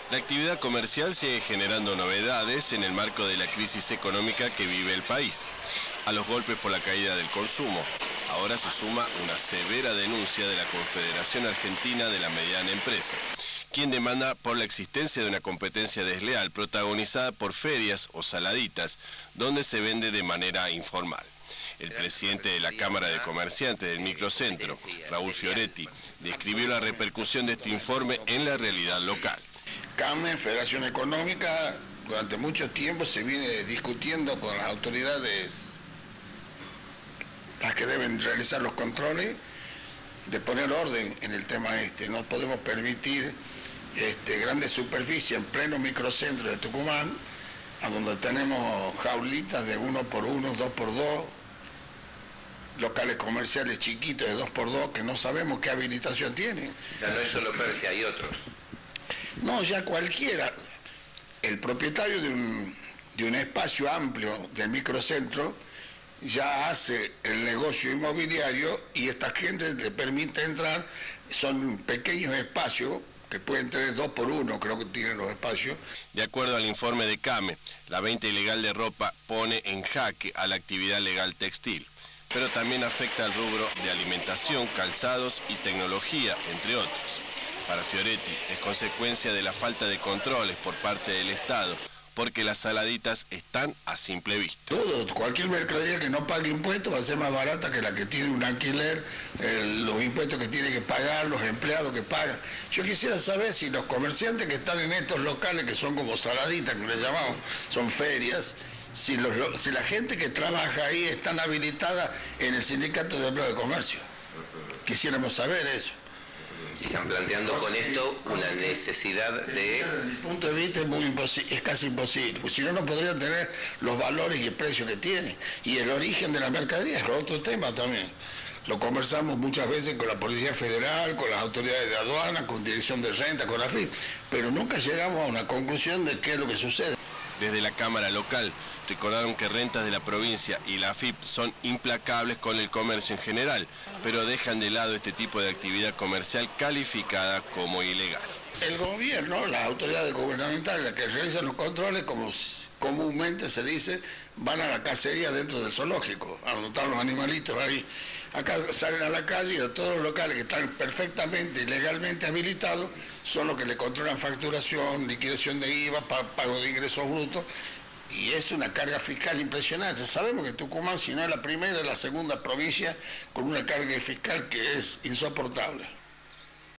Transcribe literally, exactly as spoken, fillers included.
La actividad comercial sigue generando novedades en el marco de la crisis económica que vive el país. A los golpes por la caída del consumo, ahora se suma una severa denuncia de la Confederación Argentina de la Mediana Empresa, quien demanda por la existencia de una competencia desleal protagonizada por ferias o saladitas, donde se vende de manera informal. El presidente de la Cámara de Comerciantes del Microcentro, Raúl Fioretti, describió la repercusión de este informe en la realidad local. CAME, Federación Económica, durante mucho tiempo se viene discutiendo con las autoridades, las que deben realizar los controles, de poner orden en el tema este. No podemos permitir este, grandes superficies en pleno microcentro de Tucumán, a donde tenemos jaulitas de uno por uno, dos por dos, locales comerciales chiquitos de dos por dos que no sabemos qué habilitación tienen. Ya no es solo Persia, hay otros. No, ya cualquiera. El propietario de un, de un espacio amplio del microcentro ya hace el negocio inmobiliario y esta gente le permite entrar. Son pequeños espacios que pueden tener dos por uno, creo que tienen los espacios. De acuerdo al informe de CAME, la venta ilegal de ropa pone en jaque a la actividad legal textil, pero también afecta al rubro de alimentación, calzados y tecnología, entre otros. Para Fioretti, es consecuencia de la falta de controles por parte del Estado, porque las saladitas están a simple vista. Todo, cualquier mercadería que no pague impuestos va a ser más barata que la que tiene un alquiler, el, los impuestos que tiene que pagar, los empleados que pagan. Yo quisiera saber si los comerciantes que están en estos locales, que son como saladitas, que les llamamos, son ferias, si, los, si la gente que trabaja ahí están habilitada en el Sindicato de Empleo de Comercio. Quisiéramos saber eso. Están planteando con esto una necesidad de... Desde mi punto de vista es, muy es casi imposible, porque si no, no podrían tener los valores y el precio que tienen. Y el origen de la mercadería es otro tema también. Lo conversamos muchas veces con la Policía Federal, con las autoridades de aduana, con Dirección de Renta, con la F I P, pero nunca llegamos a una conclusión de qué es lo que sucede. Desde la Cámara Local recordaron que Rentas de la provincia y la F I P son implacables con el comercio en general, pero dejan de lado este tipo de actividad comercial calificada como ilegal. El gobierno, las autoridades gubernamentales, las que realizan los controles, como comúnmente se dice, van a la cacería dentro del zoológico, a anotar los animalitos ahí. Acá salen a la calle y a todos los locales que están perfectamente y legalmente habilitados son los que le controlan facturación, liquidación de I V A, pago de ingresos brutos, y es una carga fiscal impresionante. Sabemos que Tucumán, si no es la primera, es la segunda provincia con una carga fiscal que es insoportable.